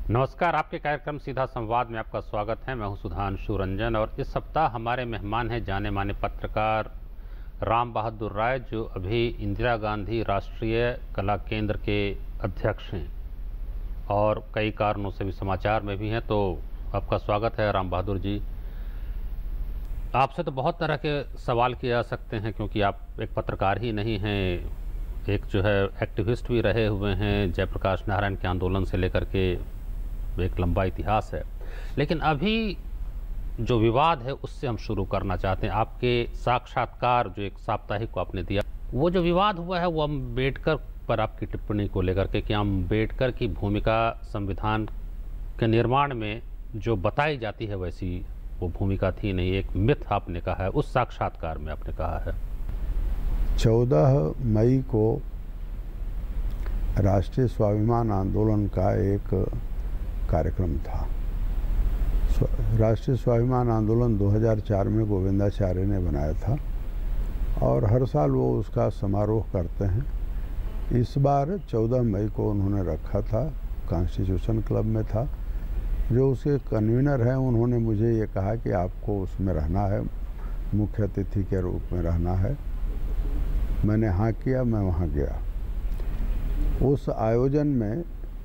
नमस्कार, आपके कार्यक्रम सीधा संवाद में आपका स्वागत है। मैं हूं सुधांशु रंजन और इस सप्ताह हमारे मेहमान हैं जाने माने पत्रकार राम बहादुर राय, जो अभी इंदिरा गांधी राष्ट्रीय कला केंद्र के अध्यक्ष हैं और कई कारणों से भी समाचार में भी हैं। तो आपका स्वागत है राम बहादुर जी। आपसे तो बहुत तरह के सवाल किए जा सकते हैं, क्योंकि आप एक पत्रकार ही नहीं हैं, एक जो है एक्टिविस्ट भी रहे हुए हैं। जयप्रकाश नारायण के आंदोलन से लेकर के एक लंबा इतिहास है। लेकिन अभी जो विवाद है उससे हम शुरू करना चाहते हैं। आपके साक्षात्कार जो एक साप्ताहिक को आपने दिया, वो जो विवाद हुआ है वो अम्बेडकर पर आपकी टिप्पणी को लेकर के कि अम्बेडकर की भूमिका संविधान के निर्माण में जो बताई जाती है वैसी वो भूमिका थी नहीं, एक मिथ आपने कहा है। उस साक्षात्कार में आपने कहा है 14 मई को राष्ट्रीय स्वाभिमान आंदोलन का एक कार्यक्रम था। राष्ट्रीय स्वाभिमान आंदोलन 2004 में गोविंदाचार्य ने बनाया था और हर साल वो उसका समारोह करते हैं। इस बार 14 मई को उन्होंने रखा था, कॉन्स्टिट्यूशन क्लब में था। जो उसके कन्वीनर हैं उन्होंने मुझे ये कहा कि आपको उसमें रहना है, मुख्य अतिथि के रूप में रहना है। मैंने हाँ किया, मैं वहाँ गया। उस आयोजन में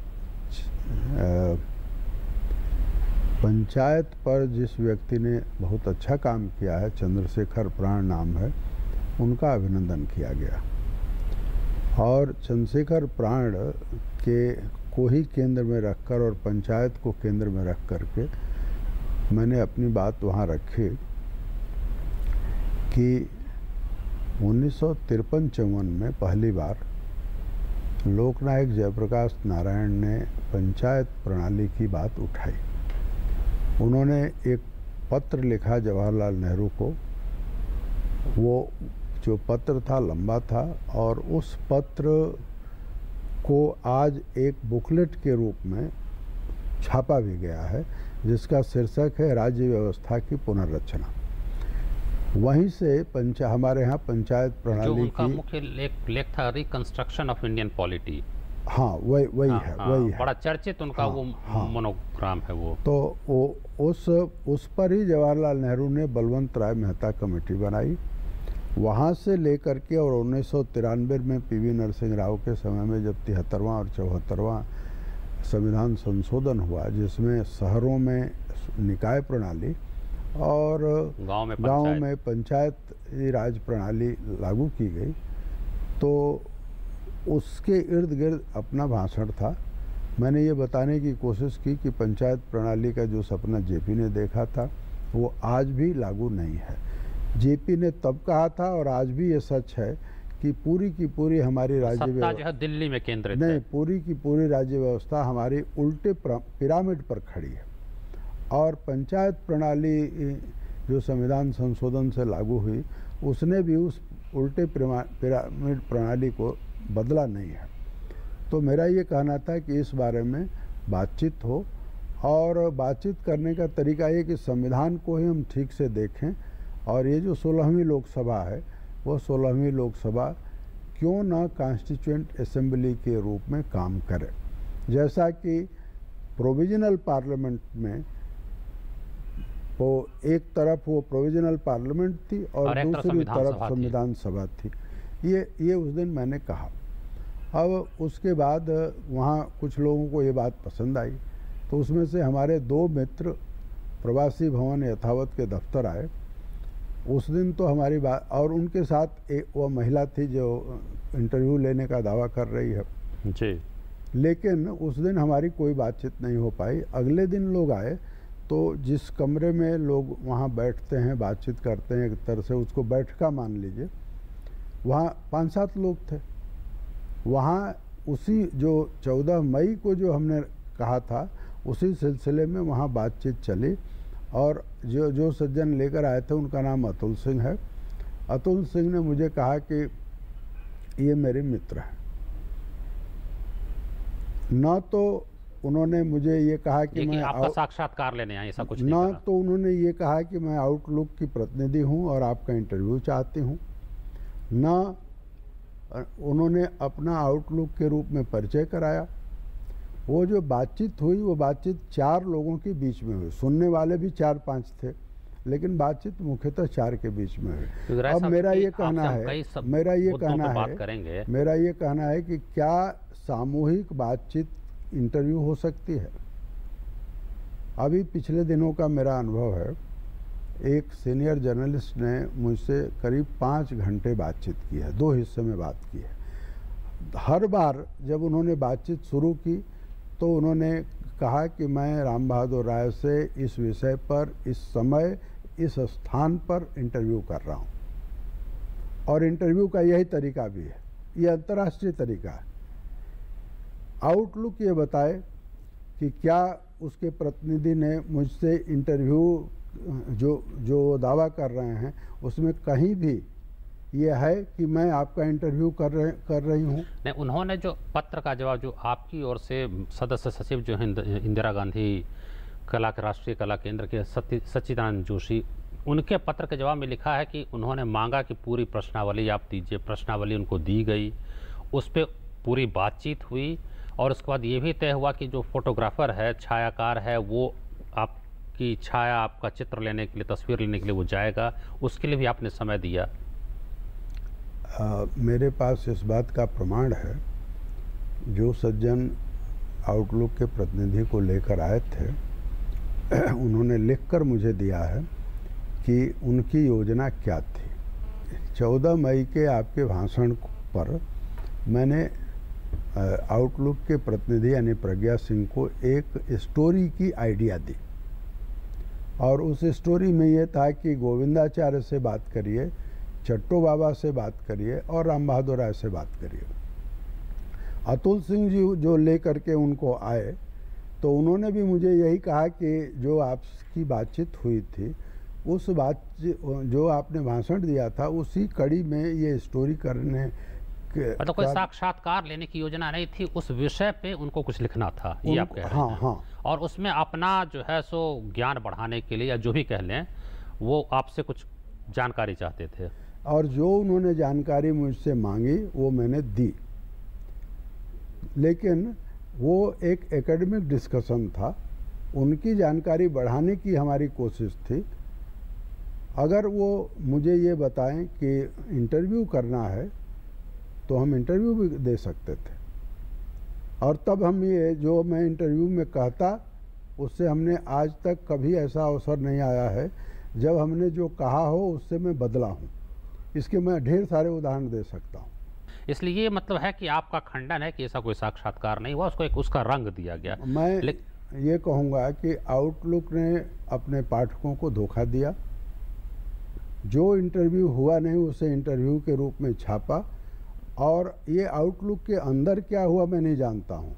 पंचायत पर जिस व्यक्ति ने बहुत अच्छा काम किया है, चंद्रशेखर प्राण नाम है, उनका अभिनंदन किया गया। और चंद्रशेखर प्राण को ही केंद्र में रखकर और पंचायत को केंद्र में रख करके मैंने अपनी बात वहाँ रखी कि 1953-54 में पहली बार लोकनायक जयप्रकाश नारायण ने पंचायत प्रणाली की बात उठाई। उन्होंने एक पत्र लिखा जवाहरलाल नेहरू को। वो जो पत्र था लंबा था और उस पत्र को आज एक बुकलेट के रूप में छापा भी गया है, जिसका शीर्षक है राज्य व्यवस्था की पुनर्रचना। वहीं से हमारे यहाँ पंचायत प्रणाली जो उनका की मुख्य लेख था रिकंस्ट्रक्शन ऑफ इंडियन पॉलिटी। हाँ, वही है। बड़ा चर्चित उनका वो मोनोग्राम है वो। तो उस पर ही जवाहरलाल नेहरू ने बलवंत राय मेहता कमेटी बनाई। वहाँ से लेकर के और 1993 में पीवी नरसिंह राव के समय में जब 73वां और 74वां संविधान संशोधन हुआ, जिसमें शहरों में निकाय प्रणाली और गांव में पंचायत राज प्रणाली लागू की गई, तो उसके इर्द गिर्द अपना भाषण था। मैंने ये बताने की कोशिश की कि पंचायत प्रणाली का जो सपना जेपी ने देखा था वो आज भी लागू नहीं है। जेपी ने तब कहा था और आज भी ये सच है कि पूरी की पूरी हमारी राज्य व्यवस्था दिल्ली में केंद्रित नहीं, है। पूरी की पूरी राज्य व्यवस्था हमारी उल्टे पिरामिड पर खड़ी है। और पंचायत प्रणाली जो संविधान संशोधन से लागू हुई, उसने भी उस उल्टे पिरामिड प्रणाली को बदला नहीं है। तो मेरा ये कहना था कि इस बारे में बातचीत हो, और बातचीत करने का तरीका ये कि संविधान को ही हम ठीक से देखें। और ये जो 16वीं लोकसभा है, वो 16वीं लोकसभा क्यों ना कॉन्स्टिट्यूएंट असेंबली के रूप में काम करे। जैसा कि प्रोविजनल पार्लियामेंट में वो एक तरफ वो प्रोविजनल पार्लियामेंट थी और दूसरी तरफ संविधान सभा थी। ये उस दिन मैंने कहा। अब उसके बाद वहाँ कुछ लोगों को ये बात पसंद आई, तो उसमें से हमारे 2 मित्र प्रवासी भवन यथावत के दफ्तर आए। उस दिन तो हमारी बात, और उनके साथ वो महिला थी जो इंटरव्यू लेने का दावा कर रही है जी। लेकिन उस दिन हमारी कोई बातचीत नहीं हो पाई। अगले दिन लोग आए, तो जिस कमरे में लोग वहाँ बैठते हैं, बातचीत करते हैं, एक तरह से उसको बैठका मान लीजिए, वहाँ 5-7 लोग थे। वहाँ उसी जो 14 मई को जो हमने कहा था, उसी सिलसिले में वहाँ बातचीत चली। और जो सज्जन लेकर आए थे उनका नाम अतुल सिंह है। अतुल सिंह ने मुझे कहा कि ये मेरे मित्र हैं। न तो उन्होंने मुझे ये कहा कि मैं आपका साक्षात्कार लेने आए, ऐसा कुछ नहीं ना कहा। तो उन्होंने ये कहा कि मैं आउटलुक की प्रतिनिधि हूँ और आपका इंटरव्यू चाहती हूँ। न उन्होंने अपना आउटलुक के रूप में परिचय कराया। वो जो बातचीत हुई वो बातचीत 4 लोगों के बीच में हुई, सुनने वाले भी 4-5 थे, लेकिन बातचीत मुख्यतः 4 के बीच में हुई। अब मेरा ये कहना है कि क्या सामूहिक बातचीत इंटरव्यू हो सकती है? अभी पिछले दिनों का मेरा अनुभव है, एक सीनियर जर्नलिस्ट ने मुझसे करीब 5 घंटे बातचीत की है, 2 हिस्से में बात की है। हर बार जब उन्होंने बातचीत शुरू की तो उन्होंने कहा कि मैं राम बहादुर राय से इस विषय पर, इस समय, इस स्थान पर इंटरव्यू कर रहा हूँ। और इंटरव्यू का यही तरीका भी है, ये अंतर्राष्ट्रीय तरीका है। आउटलुक ये बताए कि क्या उसके प्रतिनिधि ने मुझसे इंटरव्यू जो दावा कर रहे हैं उसमें कहीं भी ये है कि मैं आपका इंटरव्यू कर रही हूँ। नहीं, उन्होंने जो पत्र का जवाब जो आपकी ओर से सदस्य सचिव जो है इंदिरा गांधी कला के राष्ट्रीय कला केंद्र के सच्चिदानंद जोशी, उनके पत्र के जवाब में लिखा है कि उन्होंने मांगा कि पूरी प्रश्नावली आप दीजिए। प्रश्नावली उनको दी गई, उस पर पूरी बातचीत हुई और उसके बाद ये भी तय हुआ कि जो फोटोग्राफर है, छायाकार है, वो आपकी छाया, आपका चित्र लेने के लिए, तस्वीर लेने के लिए वो जाएगा, उसके लिए भी आपने समय दिया। मेरे पास इस बात का प्रमाण है, जो सज्जन आउटलुक के प्रतिनिधि को लेकर आए थे उन्होंने लिखकर मुझे दिया है कि उनकी योजना क्या थी। 14 मई के आपके भाषण पर मैंने आउटलुक के प्रतिनिधि यानी प्रज्ञा सिंह को एक स्टोरी की आइडिया दी और उस स्टोरी में ये था कि गोविंदाचार्य से बात करिए, चट्टो बाबा से बात करिए और राम बहादुर राय से बात करिए। अतुल सिंह जी जो लेकर के उनको आए तो उन्होंने भी मुझे यही कहा कि जो आपकी बातचीत हुई थी, उस जो आपने भाषण दिया था उसी कड़ी में ये स्टोरी करने के, मतलब कोई साक्षात्कार लेने की योजना नहीं थी, उस विषय पे उनको कुछ लिखना था, ये आप कह रहे हैं। हाँ। और उसमें अपना जो है सो ज्ञान बढ़ाने के लिए या जो भी कह लें, वो आपसे कुछ जानकारी चाहते थे और जो उन्होंने जानकारी मुझसे मांगी वो मैंने दी। लेकिन वो एक एकेडमिक डिस्कशन था, उनकी जानकारी बढ़ाने की हमारी कोशिश थी। अगर वो मुझे ये बताएं कि इंटरव्यू करना है तो हम इंटरव्यू भी दे सकते थे और तब हम ये जो मैं इंटरव्यू में कहता, उससे हमने आज तक कभी ऐसा अवसर नहीं आया है जब हमने जो कहा हो उससे मैं बदला हूँ। इसके मैं ढेर सारे उदाहरण दे सकता हूँ। इसलिए ये मतलब है कि आपका खंडन है कि ऐसा कोई साक्षात्कार नहीं हुआ, उसको एक उसका रंग दिया गया। मैं ये कहूँगा कि आउटलुक ने अपने पाठकों को धोखा दिया। जो इंटरव्यू हुआ नहीं उसे इंटरव्यू के रूप में छापा और ये आउटलुक के अंदर क्या हुआ मैं नहीं जानता हूँ।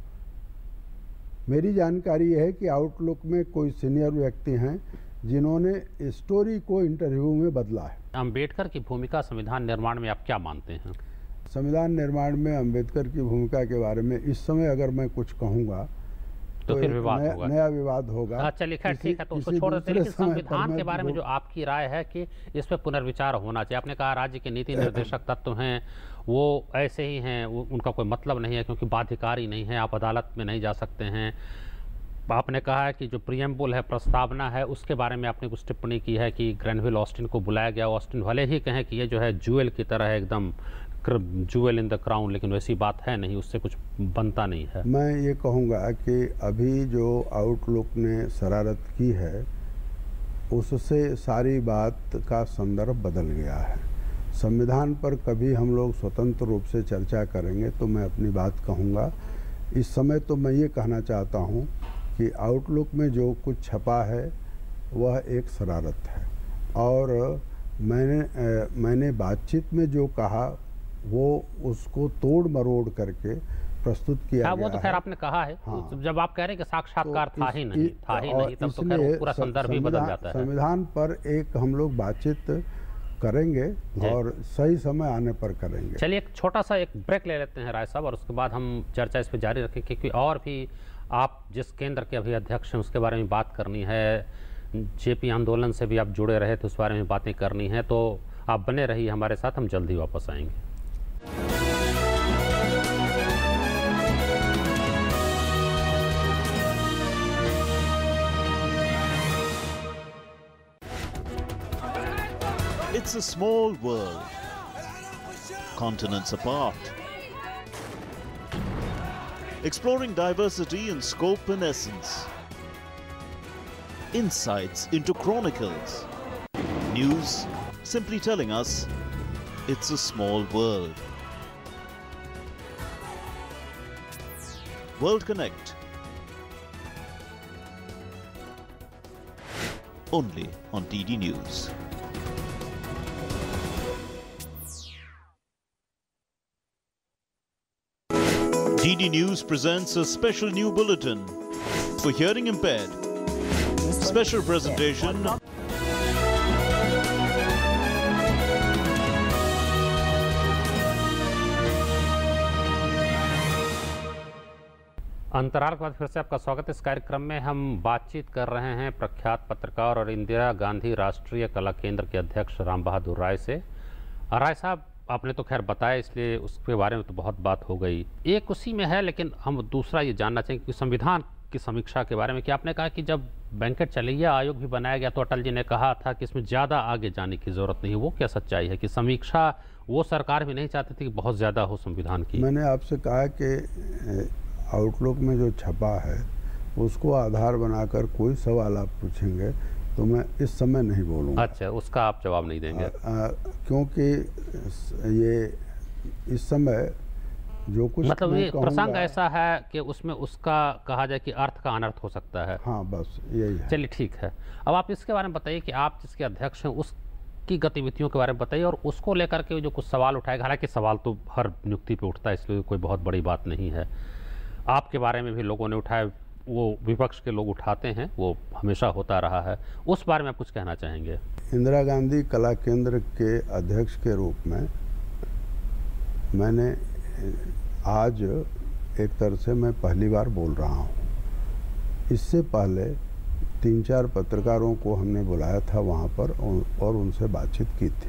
मेरी जानकारी यह है कि आउटलुक में कोई सीनियर व्यक्ति हैं जिन्होंने स्टोरी को इंटरव्यू में बदला है। अम्बेडकर की भूमिका संविधान निर्माण में आप क्या मानते हैं? संविधान निर्माण में अम्बेडकर की भूमिका के बारे में इस समय अगर मैं कुछ कहूँगा तो फिर विवाद होगा, नया विवाद होगा। चलिए खैर ठीक है, तो उसको छोड़ देते हैं। लेकिन संविधान के बारे में जो आपकी राय है कि इस पर पुनर्विचार होना चाहिए। आपने कहा राज्य के नीति निर्देशक तत्व हैं वो ऐसे ही हैं, उनका कोई मतलब नहीं है क्योंकि बाध्यकारी नहीं है, आप अदालत में नहीं जा सकते हैं। आपने कहा है कि जो प्रियम्बुल है, प्रस्तावना है, उसके बारे में आपने कुछ टिप्पणी की है कि ग्रेनविल ऑस्टिन को बुलाया गया। ऑस्टिन भले ही कहें कि ये जो है ज्वेल की तरह है, एकदम ज्वेल इन द क्राउन, लेकिन वैसी बात है नहीं, उससे कुछ बनता नहीं है। मैं ये कहूँगा कि अभी जो आउटलुक ने शरारत की है उससे सारी बात का संदर्भ बदल गया है। संविधान पर कभी हम लोग स्वतंत्र रूप से चर्चा करेंगे तो मैं अपनी बात कहूँगा। इस समय तो मैं ये कहना चाहता हूँ कि आउटलुक में जो कुछ छपा है वह एक शरारत है और मैंने बातचीत में जो कहा वो उसको तोड़ मरोड़ करके प्रस्तुत किया वो तो खैर आपने कहा है। हाँ। जब आप कह रहे हैं कि साक्षात्कार तो था ही नहीं तब तो खैर पूरा संदर्भ ही बदल जाता है। संविधान पर एक हम लोग बातचीत करेंगे और सही समय आने पर करेंगे। चलिए एक छोटा सा एक ब्रेक ले लेते हैं राय साहब और उसके बाद हम चर्चा इस पर जारी रखेंगे क्योंकि और भी आप जिस केंद्र के अभी अध्यक्ष हैं उसके बारे में बात करनी है, जेपी आंदोलन से भी आप जुड़े रहे थे, उस बारे में बातें करनी है। तो आप बने रहिए हमारे साथ, हम जल्दी वापस आएंगे। It's a small world, continents apart, exploring diversity in scope and essence. Insights into chronicles. News simply telling us it's a small world. World Connect. Only on DD News. DD News presents a special new bulletin for hearing impaired. Special presentation. अंतराल के बाद फिर से आपका स्वागत है। इस कार्यक्रम में हम बातचीत कर रहे हैं प्रख्यात पत्रकार और इंदिरा गांधी राष्ट्रीय कला केंद्र के अध्यक्ष राम बहादुर राय से। राय साहब, आपने तो खैर बताया, इसलिए उसके बारे में तो बहुत बात हो गई। एक उसी में है, लेकिन हम दूसरा ये जानना चाहेंगे कि संविधान की समीक्षा के बारे में कि आपने कहा कि जब वेंकट चलैया आयोग भी बनाया गया तो अटल जी ने कहा था कि इसमें ज़्यादा आगे जाने की ज़रूरत नहीं है। वो क्या सच्चाई है कि समीक्षा वो सरकार भी नहीं चाहती थी कि बहुत ज़्यादा हो संविधान की? मैंने आपसे कहा कि आउटलुक में जो छपा है उसको आधार बनाकर कोई सवाल आप पूछेंगे तो मैं इस समय नहीं बोलूँगा। अच्छा, उसका आप जवाब नहीं देंगे? क्योंकि ये इस समय जो कुछ मतलब ये प्रसंग ऐसा है कि उसमें उसका कहा जाए कि अर्थ का अनर्थ हो सकता है। हाँ, बस यही है। चलिए ठीक है। अब आप इसके बारे में बताइए कि आप जिसके अध्यक्ष हैं उसकी गतिविधियों के बारे में बताइए और उसको लेकर के जो कुछ सवाल उठाएगा। हालांकि सवाल तो हर नियुक्ति पे उठता है, इसलिए कोई बहुत बड़ी बात नहीं है। आपके बारे में भी लोगों ने उठाया, वो विपक्ष के लोग उठाते हैं, वो हमेशा होता रहा है। उस बारे में आप कुछ कहना चाहेंगे? इंदिरा गांधी कला केंद्र के अध्यक्ष के रूप में मैंने आज एक तरह से मैं पहली बार बोल रहा हूँ। इससे पहले 3-4 पत्रकारों को हमने बुलाया था वहाँ पर और उनसे बातचीत की थी।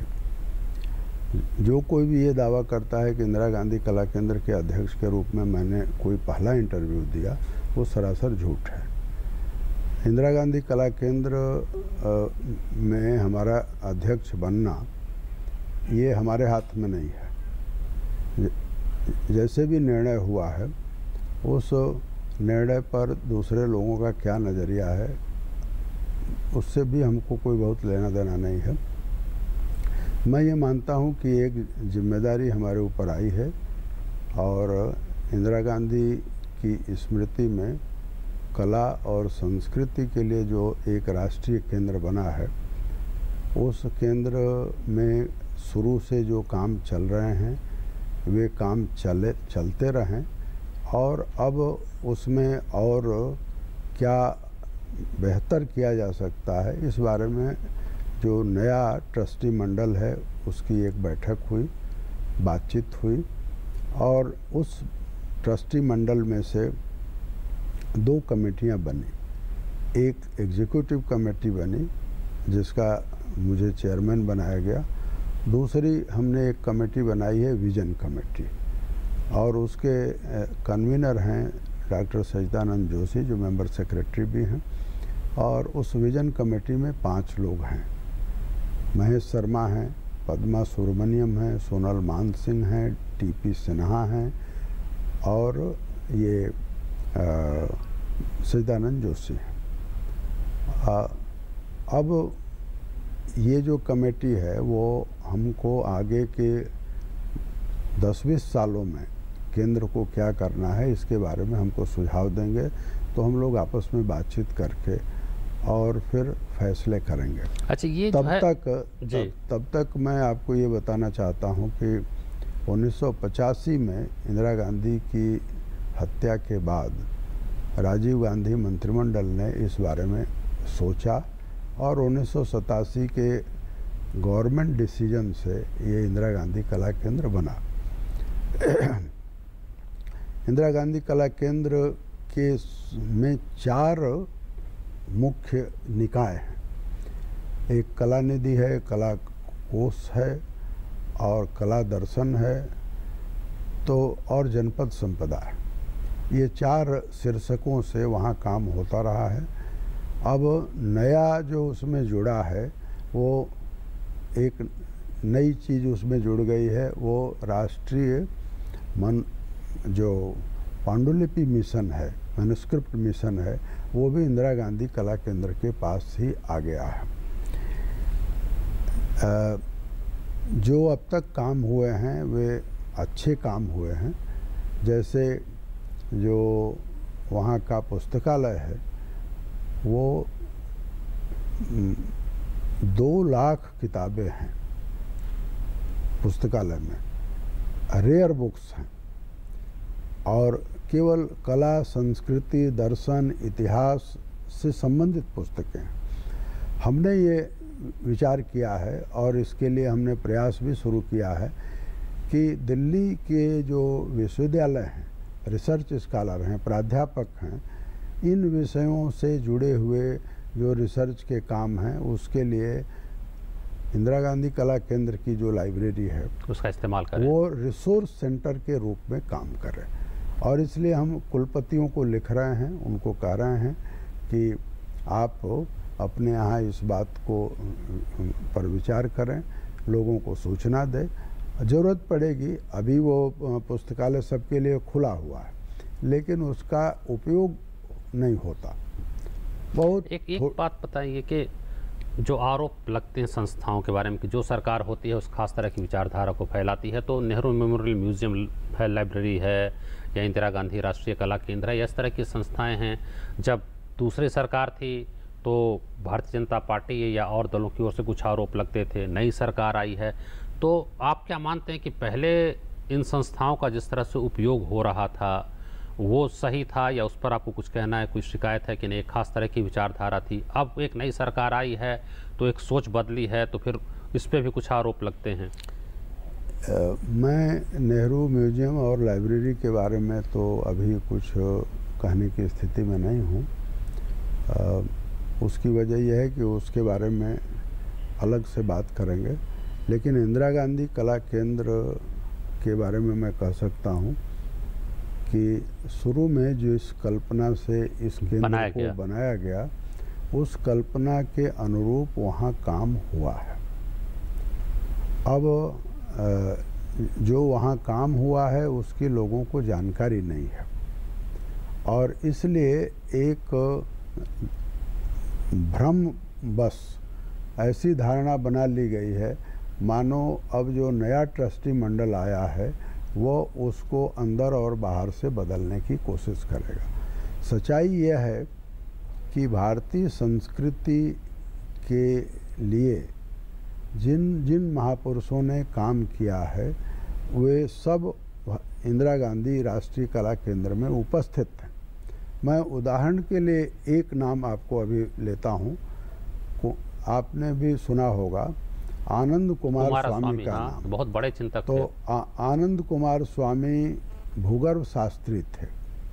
जो कोई भी ये दावा करता है कि इंदिरा गांधी कला केंद्र के अध्यक्ष के रूप में मैंने कोई पहला इंटरव्यू दिया, वो सरासर झूठ है। इंदिरा गांधी कला केंद्र में हमारा अध्यक्ष बनना ये हमारे हाथ में नहीं है। जैसे भी निर्णय हुआ है उस निर्णय पर दूसरे लोगों का क्या नज़रिया है उससे भी हमको कोई बहुत लेना देना नहीं है। मैं ये मानता हूँ कि एक जिम्मेदारी हमारे ऊपर आई है और इंदिरा गांधी की स्मृति में कला और संस्कृति के लिए जो एक राष्ट्रीय केंद्र बना है, उस केंद्र में शुरू से जो काम चल रहे हैं वे काम चलते रहें और अब उसमें और क्या बेहतर किया जा सकता है इस बारे में जो नया ट्रस्टी मंडल है उसकी एक बैठक हुई, बातचीत हुई और उस ट्रस्टी मंडल में से 2 कमेटियां बनी। एक एग्जीक्यूटिव कमेटी बनी जिसका मुझे चेयरमैन बनाया गया, दूसरी हमने एक कमेटी बनाई है विजन कमेटी और उसके कन्वीनर हैं डॉक्टर सचिदानंद जोशी जो मेंबर सेक्रेटरी भी हैं और उस विजन कमेटी में 5 लोग हैं। महेश शर्मा हैं, पद्मा सुब्रमण्यम हैं, सोनल मान सिंह हैं, टीपी सिन्हा हैं और ये सचिदानंद जोशी हैं। अब ये जो कमेटी है वो हमको आगे के 10-20 सालों में केंद्र को क्या करना है इसके बारे में हमको सुझाव देंगे, तो हम लोग आपस में बातचीत करके और फिर फैसले करेंगे। अच्छा, ये तब तक मैं आपको ये बताना चाहता हूँ कि 1985 में इंदिरा गांधी की हत्या के बाद राजीव गांधी मंत्रिमंडल ने इस बारे में सोचा और 1987 के गवर्नमेंट डिसीजन से ये इंदिरा गांधी कला केंद्र बना। इंदिरा गांधी कला केंद्र के में 4 मुख्य निकाय हैं। एक कला निधि है, कला कोष है और कला दर्शन है तो और जनपद संपदा है। ये 4 शीर्षकों से वहाँ काम होता रहा है। अब नया जो उसमें जुड़ा है वो एक नई चीज़ उसमें जुड़ गई है, वो राष्ट्रीय जो पांडुलिपि मिशन है, मैन्युस्क्रिप्ट मिशन है, वो भी इंदिरा गांधी कला केंद्र के पास ही आ गया है। जो अब तक काम हुए हैं वे अच्छे काम हुए हैं। जैसे जो वहाँ का पुस्तकालय है वो 2 लाख किताबें हैं पुस्तकालय में, रेयर बुक्स हैं, और केवल कला, संस्कृति, दर्शन, इतिहास से संबंधित पुस्तकें हैं। हमने ये विचार किया है और इसके लिए हमने प्रयास भी शुरू किया है कि दिल्ली के जो विश्वविद्यालय हैं, रिसर्च स्कॉलर हैं, प्राध्यापक हैं, इन विषयों से जुड़े हुए जो रिसर्च के काम हैं उसके लिए इंदिरा गांधी कला केंद्र की जो लाइब्रेरी है उसका इस्तेमाल करें, वो रिसोर्स सेंटर के रूप में काम करें। और इसलिए हम कुलपतियों को लिख रहे हैं, उनको कह रहे हैं कि आप अपने यहाँ इस बात को पर विचार करें, लोगों को सूचना दें। ज़रूरत पड़ेगी, अभी वो पुस्तकालय सबके लिए खुला हुआ है, लेकिन उसका उपयोग नहीं होता। बहुत एक बात बताइए कि जो आरोप लगते हैं संस्थाओं के बारे में कि जो सरकार होती है उस खास तरह की विचारधारा को फैलाती है, तो नेहरू मेमोरियल म्यूजियम है, लाइब्रेरी है, या इंदिरा गांधी राष्ट्रीय कला केंद्र है, इस तरह की संस्थाएं हैं। जब दूसरी सरकार थी तो भारतीय जनता पार्टी या और दलों की ओर से कुछ आरोप लगते थे, नई सरकार आई है, तो आप क्या मानते हैं कि पहले इन संस्थाओं का जिस तरह से उपयोग हो रहा था वो सही था, या उस पर आपको कुछ कहना है, कोई शिकायत है कि नहीं, एक खास तरह की विचारधारा थी, अब एक नई सरकार आई है तो एक सोच बदली है, तो फिर इस पे भी कुछ आरोप लगते हैं? मैं नेहरू म्यूजियम और लाइब्रेरी के बारे में तो अभी कुछ कहने की स्थिति में नहीं हूँ। उसकी वजह यह है कि उसके बारे में अलग से बात करेंगे, लेकिन इंदिरा गांधी कला केंद्र के बारे में मैं कह सकता हूँ कि शुरू में जो इस कल्पना से इस केंद्र को बनाया गया, उस कल्पना के अनुरूप वहाँ काम हुआ है। अब जो वहाँ काम हुआ है उसकी लोगों को जानकारी नहीं है, और इसलिए एक भ्रम बस ऐसी धारणा बना ली गई है मानो अब जो नया ट्रस्टी मंडल आया है वो उसको अंदर और बाहर से बदलने की कोशिश करेगा। सच्चाई यह है कि भारतीय संस्कृति के लिए जिन जिन महापुरुषों ने काम किया है वे सब इंदिरा गांधी राष्ट्रीय कला केंद्र में उपस्थित हैं। मैं उदाहरण के लिए एक नाम आपको अभी लेता हूँ, आपने भी सुना होगा, आनंद कुमार स्वामी का नाम। बहुत बड़े चिंतक थे। तो आनंद कुमार स्वामी भूगर्भ शास्त्री थे।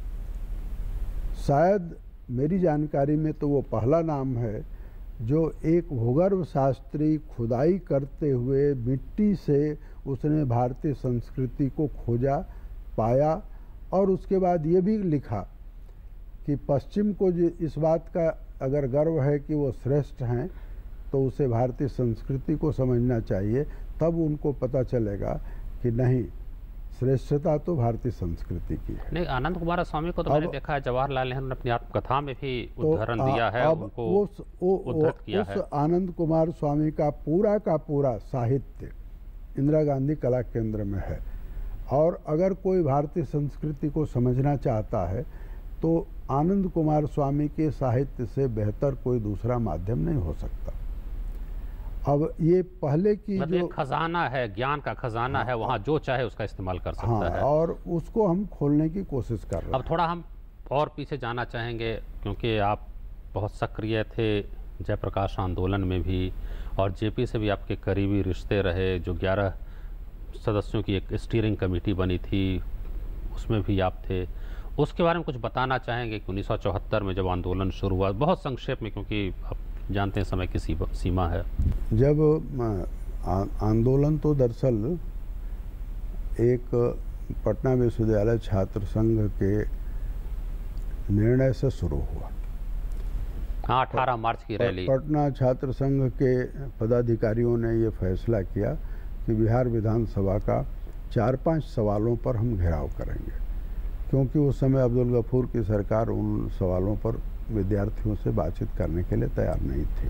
शायद मेरी जानकारी में तो वो पहला नाम है जो एक भूगर्भ शास्त्री खुदाई करते हुए मिट्टी से उसने भारतीय संस्कृति को खोजा, पाया, और उसके बाद ये भी लिखा कि पश्चिम को जो इस बात का अगर गर्व है कि वो श्रेष्ठ हैं तो उसे भारतीय संस्कृति को समझना चाहिए, तब उनको पता चलेगा कि नहीं, श्रेष्ठता तो भारतीय संस्कृति की है। नहीं, आनंद कुमार स्वामी को तो मैंने देखा है, जवाहरलाल नेहरू ने अपनी आत्मकथा में भी उदाहरण दिया है, उनको उद्धृत किया है। उस आनंद कुमार स्वामी का पूरा साहित्य इंदिरा गांधी कला केंद्र में है, और अगर कोई भारतीय संस्कृति को समझना चाहता है तो आनंद कुमार स्वामी के साहित्य से बेहतर कोई दूसरा माध्यम नहीं हो सकता। अब ये पहले की मतलब जो खजाना है, ज्ञान का खजाना है, वहाँ जो चाहे उसका इस्तेमाल कर सकता है, और उसको हम खोलने की कोशिश कर रहे हैं। अब थोड़ा हम और पीछे जाना चाहेंगे, क्योंकि आप बहुत सक्रिय थे जयप्रकाश आंदोलन में भी, और जेपी से भी आपके करीबी रिश्ते रहे, जो 11 सदस्यों की एक स्टीयरिंग कमेटी बनी थी उसमें भी आप थे। उसके बारे में कुछ बताना चाहेंगे कि 1974 में जब आंदोलन शुरू हुआ, बहुत संक्षेप में, क्योंकि आप जानते हैं समय की सीमा है। जब आंदोलन तो दरअसल एक पटना विश्वविद्यालय छात्र संघ के निर्णय से शुरू हुआ, हाँ, 18 मार्च की रैली। पटना छात्र संघ के पदाधिकारियों ने ये फैसला किया कि बिहार विधानसभा का 4-5 सवालों पर हम घेराव करेंगे, क्योंकि उस समय अब्दुल गफूर की सरकार उन सवालों पर विद्यार्थियों से बातचीत करने के लिए तैयार नहीं थी।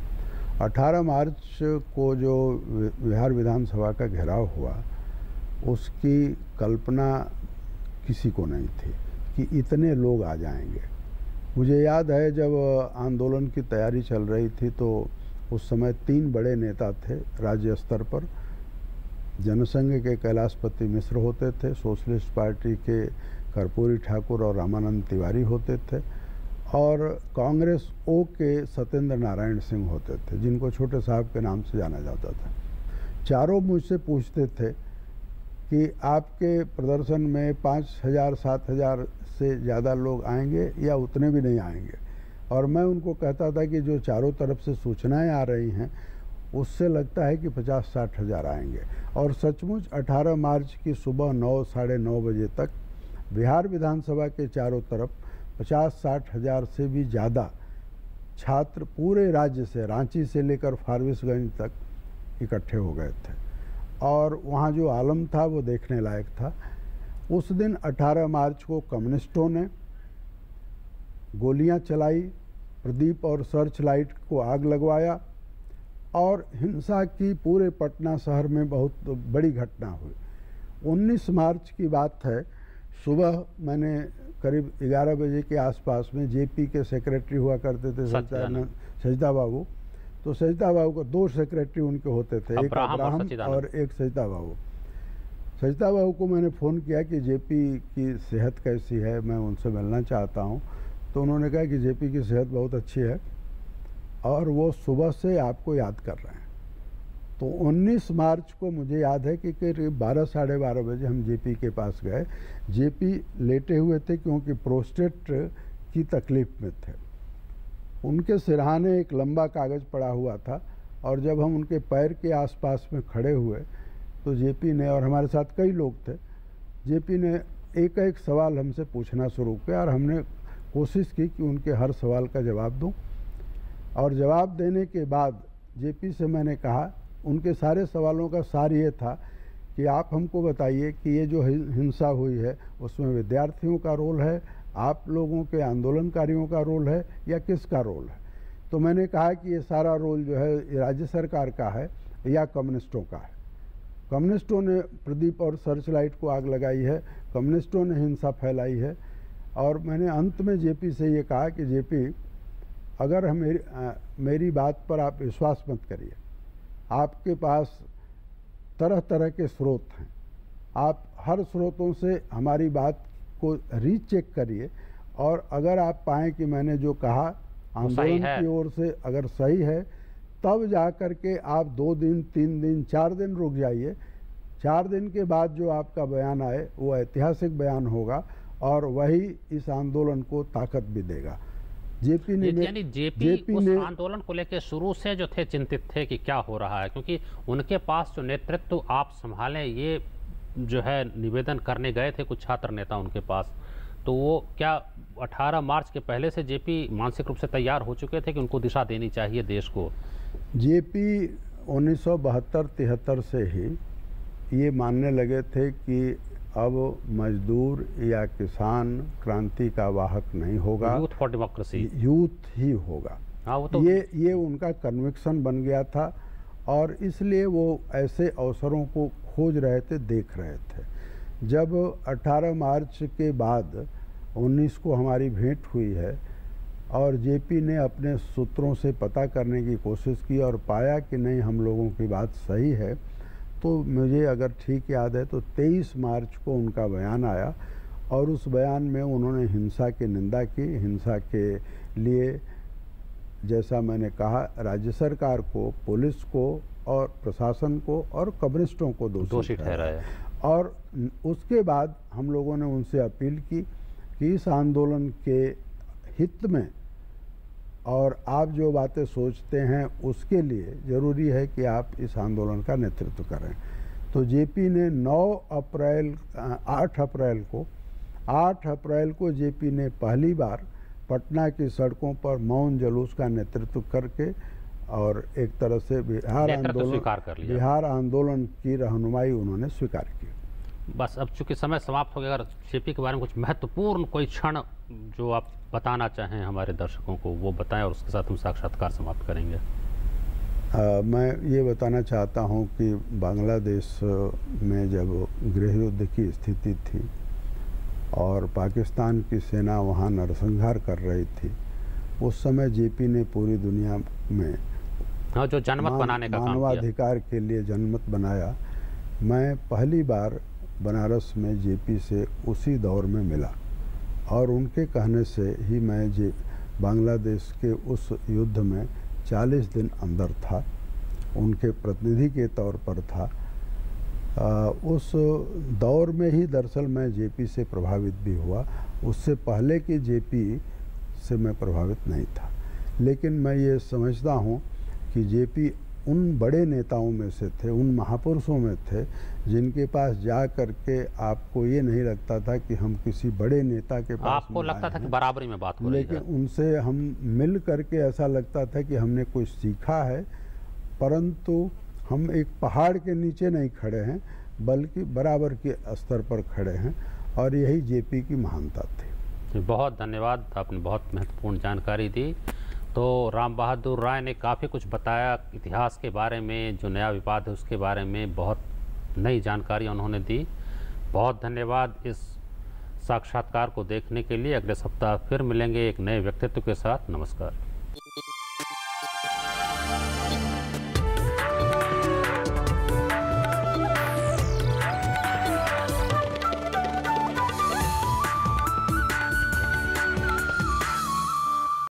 18 मार्च को जो बिहार विधानसभा का घेराव हुआ, उसकी कल्पना किसी को नहीं थी कि इतने लोग आ जाएंगे। मुझे याद है जब आंदोलन की तैयारी चल रही थी तो उस समय 3 बड़े नेता थे राज्य स्तर पर। जनसंघ के कैलाशपति मिश्र होते थे, सोशलिस्ट पार्टी के कर्पूरी ठाकुर और रामानंद तिवारी होते थे, और कांग्रेस ओ के सत्येंद्र नारायण सिंह होते थे, जिनको छोटे साहब के नाम से जाना जाता था। चारों मुझसे पूछते थे कि आपके प्रदर्शन में 5,000-7,000 से ज़्यादा लोग आएंगे या उतने भी नहीं आएंगे, और मैं उनको कहता था कि जो चारों तरफ से सूचनाएं आ रही हैं उससे लगता है कि 50-60 हज़ार आएंगे। और सचमुच 18 मार्च की सुबह 9-9:30 बजे तक बिहार विधानसभा के चारों तरफ 50-60 हज़ार से भी ज़्यादा छात्र पूरे राज्य से, रांची से लेकर फारबिसगंज तक इकट्ठे हो गए थे, और वहाँ जो आलम था वो देखने लायक था। उस दिन 18 मार्च को कम्युनिस्टों ने गोलियां चलाई, प्रदीप और सर्च लाइट को आग लगवाया, और हिंसा की पूरे पटना शहर में बहुत बड़ी घटना हुई। 19 मार्च की बात है, सुबह मैंने करीब 11 बजे के आसपास में जेपी के सेक्रेटरी हुआ करते थे सजदा बाबू, तो सजदा बाबू को 2 सेक्रेटरी उनके होते थे, एक अब्राहम और एक सजदा बाबू। सजदा बाबू को मैंने फ़ोन किया कि जेपी की सेहत कैसी है, मैं उनसे मिलना चाहता हूं। तो उन्होंने कहा कि जेपी की सेहत बहुत अच्छी है और वो सुबह से आपको याद कर रहे हैं। तो 19 मार्च को मुझे याद है कि करीब 12-साढ़े 12 बजे हम जेपी के पास गए। जेपी लेटे हुए थे क्योंकि प्रोस्टेट की तकलीफ में थे। उनके सिरहाने एक लंबा कागज़ पड़ा हुआ था, और जब हम उनके पैर के आसपास में खड़े हुए तो जेपी ने, और हमारे साथ कई लोग थे, जेपी ने एक सवाल हमसे पूछना शुरू किया, और हमने कोशिश की कि उनके हर सवाल का जवाब दूं। और जवाब देने के बाद जेपी से मैंने कहा, उनके सारे सवालों का सार ये था कि आप हमको बताइए कि ये जो हिंसा हुई है उसमें विद्यार्थियों का रोल है, आप लोगों के आंदोलनकारियों का रोल है, या किसका रोल है। तो मैंने कहा कि ये सारा रोल जो है राज्य सरकार का है या कम्युनिस्टों का है। कम्युनिस्टों ने प्रदीप और सर्च लाइट को आग लगाई है, कम्युनिस्टों ने हिंसा फैलाई है। और मैंने अंत में जेपी से ये कहा कि जेपी, अगर मेरी बात पर आप विश्वास मत करिए, आपके पास तरह तरह के स्रोत हैं, आप हर स्रोतों से हमारी बात को रीचेक करिए, और अगर आप पाएँ कि मैंने जो कहा आंदोलन की ओर से अगर सही है, तब जा कर के आप 2 दिन, 3 दिन, 4 दिन रुक जाइए। 4 दिन के बाद जो आपका बयान आए वो ऐतिहासिक बयान होगा, और वही इस आंदोलन को ताकत भी देगा। जेपी ने, यानी जेपी उस आंदोलन को लेकर शुरू से जो थे चिंतित थे कि क्या हो रहा है, क्योंकि उनके पास जो नेतृत्व आप संभालें ये जो है निवेदन करने गए थे कुछ छात्र नेता उनके पास। तो वो क्या 18 मार्च के पहले से जेपी मानसिक रूप से तैयार हो चुके थे कि उनको दिशा देनी चाहिए देश को? जेपी 1972-73 से ही ये मानने लगे थे कि अब मजदूर या किसान क्रांति का वाहक नहीं होगा, यूथ फॉर डेमोक्रेसी, यूथ ही होगा। हाँ, वो तो ये उनका कन्विक्शन बन गया था, और इसलिए वो ऐसे अवसरों को खोज रहे थे, देख रहे थे। जब 18 मार्च के बाद 19 को हमारी भेंट हुई है, और जेपी ने अपने सूत्रों से पता करने की कोशिश की और पाया कि नहीं, हम लोगों की बात सही है, तो मुझे अगर ठीक याद है तो 23 मार्च को उनका बयान आया, और उस बयान में उन्होंने हिंसा की निंदा की। हिंसा के लिए, जैसा मैंने कहा, राज्य सरकार को, पुलिस को और प्रशासन को और कम्युनिस्टों को दोषी ठहराया। और उसके बाद हम लोगों ने उनसे अपील की कि इस आंदोलन के हित में और आप जो बातें सोचते हैं उसके लिए ज़रूरी है कि आप इस आंदोलन का नेतृत्व करें। तो जेपी ने 8 अप्रैल को जेपी ने पहली बार पटना की सड़कों पर मौन जुलूस का नेतृत्व करके और एक तरह से बिहार आंदोलन की रहनुमाई उन्होंने स्वीकार की। बस अब चूंकि समय समाप्त हो गया, अगर जेपी के बारे में कुछ महत्वपूर्ण कोई क्षण जो आप बताना चाहें हमारे दर्शकों को वो बताएं और उसके साथ हम साक्षात्कार समाप्त करेंगे। मैं ये बताना चाहता हूँ कि बांग्लादेश में जब गृह युद्ध की स्थिति थी और पाकिस्तान की सेना वहाँ नरसंहार कर रही थी, उस समय जेपी ने पूरी दुनिया में जो जनमत बनाने का काम किया, मानवाधिकार के लिए जनमत बनाया। मैं पहली बार बनारस में जेपी से उसी दौर में मिला और उनके कहने से ही मैं बांग्लादेश के उस युद्ध में 40 दिन अंदर था, उनके प्रतिनिधि के तौर पर था। उस दौर में ही दरअसल मैं जेपी से प्रभावित भी हुआ, उससे पहले कि जेपी से मैं प्रभावित नहीं था। लेकिन मैं ये समझता हूँ कि जेपी उन बड़े नेताओं में से थे, उन महापुरुषों में थे जिनके पास जा करके आपको ये नहीं लगता था कि हम किसी बड़े नेता के पास, आपको लगता था कि बराबरी में बात हो रही है, लेकिन उनसे हम मिल करके ऐसा लगता था कि हमने कुछ सीखा है, परंतु हम एक पहाड़ के नीचे नहीं खड़े हैं बल्कि बराबर के स्तर पर खड़े हैं, और यही जेपी की महानता थी। बहुत धन्यवाद, आपने बहुत महत्वपूर्ण जानकारी दी। तो राम बहादुर राय ने काफ़ी कुछ बताया इतिहास के बारे में, जो नया विवाद है उसके बारे में बहुत नई जानकारी उन्होंने दी। बहुत धन्यवाद इस साक्षात्कार को देखने के लिए। अगले सप्ताह फिर मिलेंगे एक नए व्यक्तित्व के साथ। नमस्कार।